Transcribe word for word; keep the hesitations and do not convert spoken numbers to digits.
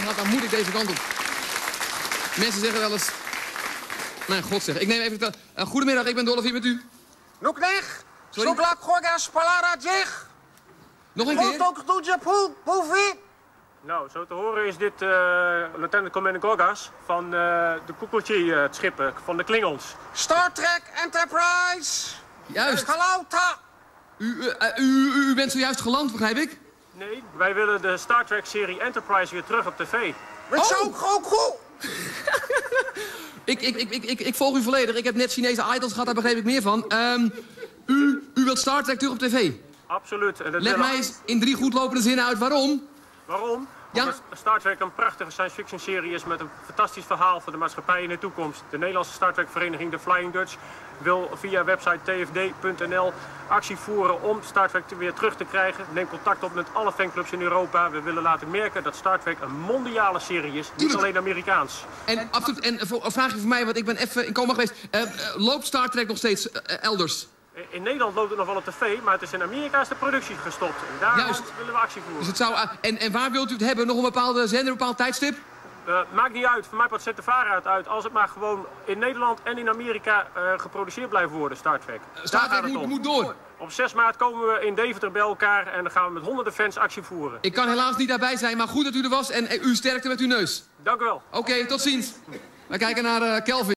Nou, dan moet ik deze kant op. Mensen zeggen wel eens... Mijn god zeg, ik neem even... De... Uh, goedemiddag, ik ben Dolph, hier met u. Nog neg? Sorry? Zoklak gorgas palara jech. Nog een keer? Ook doet je poel, poefie. Nou, zo te horen is dit uh, Lieutenant Commander Gorgas van uh, de Kukulchi, uh, het schip uh, van de Klingons. Star Trek Enterprise. Juist. Galauta. U, uh, uh, u, u, u bent zojuist geland, begrijp ik? Nee, wij willen de Star Trek-serie Enterprise weer terug op tv. Met Oh. zo'n groot goed. Ik, ik, ik, ik, ik, ik volg u volledig. Ik heb net Chinese idols gehad, daar begreep ik meer van. Um, u, u wilt Star Trek terug op tv? Absoluut. En dat Leg willen... mij eens in drie goedlopende zinnen uit waarom. Waarom? Ja. Omdat Star Trek een prachtige science fiction serie is met een fantastisch verhaal voor de maatschappij in de toekomst. De Nederlandse Star Trek vereniging, de Flying Dutch, wil via website t f d punt n l actie voeren om Star Trek weer terug te krijgen. Neem contact op met alle fanclubs in Europa. We willen laten merken dat Star Trek een mondiale serie is, niet alleen Amerikaans. En, absoluut, en een vraagje voor mij, want ik ben even in coma geweest. Uh, uh, loopt Star Trek nog steeds uh, elders? In Nederland loopt het nog wel op tv, maar het is in Amerika is de productie gestopt. En daarom Juist. willen we actie voeren. Dus het zou, uh, en, en waar wilt u het hebben? Nog een bepaalde zender, een bepaald tijdstip? Uh, maakt niet uit, voor mij past zet de varen uit uit als het maar gewoon in Nederland en in Amerika uh, geproduceerd blijft worden, Star Trek. Uh, Star Trek moet, moet door. Op zes maart komen we in Deventer bij elkaar en dan gaan we met honderden fans actie voeren. Ik kan helaas niet daarbij zijn, maar goed dat u er was en uh, u sterkte met uw neus. Dank u wel. Oké, okay, tot ziens. We kijken naar uh, Kelvin.